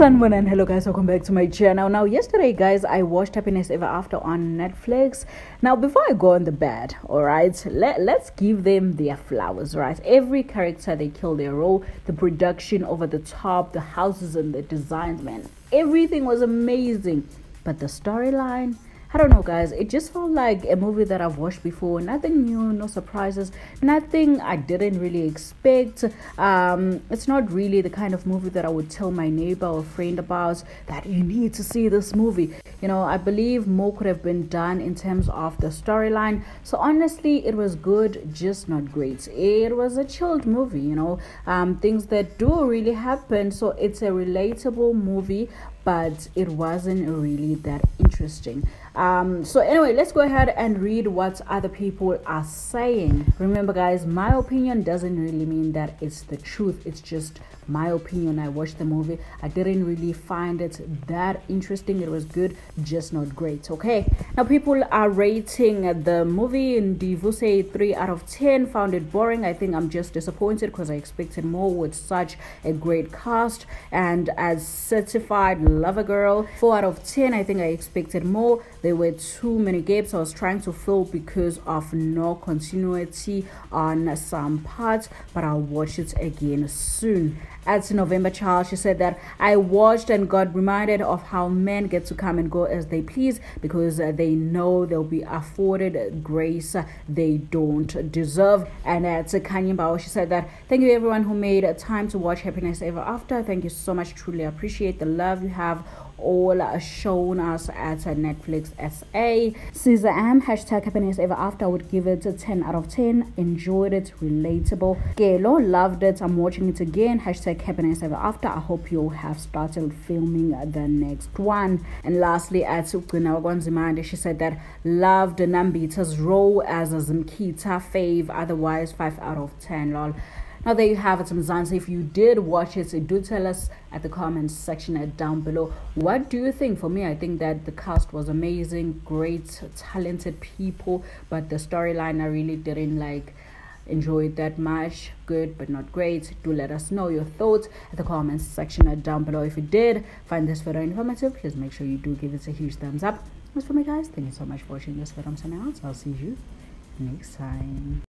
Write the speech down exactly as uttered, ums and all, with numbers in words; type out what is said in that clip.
Sanwan, and hello guys, welcome back to my channel. Now yesterday guys, I watched Happiness Ever After on Netflix. Now before I go on the bed, all right, let, let's give them their flowers, right? Every character, they kill their role. The production over the top, the houses and the designs, man, everything was amazing. But the storyline, I don't know guys, it just felt like a movie that I've watched before. Nothing new, no surprises, nothing I didn't really expect. Um, it's not really the kind of movie that I would tell my neighbor or friend about, that you need to see this movie. You know, I believe more could have been done in terms of the storyline. So honestly, it was good, just not great. It was a chilled movie, you know, um, things that do really happen. So it's a relatable movie, but it wasn't really that interesting. Um, so anyway, let's go ahead and read what other people are saying. Remember guys, my opinion doesn't really mean that it's the truth. It's just my opinion. I watched the movie. I didn't really find it that interesting. It was good, just not great. Okay, now people are rating the movie in Divuse three out of ten. Found it boring. I think I'm just disappointed because I expected more with such a great cast. And as certified lover girl, four out of ten. I think I expected more. There were too many gaps I was trying to fill because of no continuity on some parts, but I'll watch it again soon. At November Child, she said that I watched and got reminded of how men get to come and go as they please because uh, they know they'll be afforded grace they don't deserve. And at Kanye Bao, she said that thank you everyone who made time to watch Happiness Ever After. Thank you so much. Truly appreciate the love you have all shown us at Netflix S A. Caesar Am, hashtag Happiness Ever After, I would give it a ten out of ten. Enjoyed it, relatable. Gelo, loved it. I'm watching it again. Hashtag Happiness Ever After. I hope you have started filming the next one. And lastly, at Ukuna Gwanzimande, she said that loved Nambita's role as a Zimkita fave. Otherwise, five out of ten. Lol. Now there you have it, Mzansi. If you did watch it, so do tell us at the comments section down below. What do you think? For me, I think that the cast was amazing, great, talented people, but the storyline I really didn't like enjoy it that much. Good, but not great. Do let us know your thoughts at the comments section down below. If you did find this video informative, please make sure you do give it a huge thumbs up. As for me guys, thank you so much for watching this video. I'm signing out. I'll see you next time.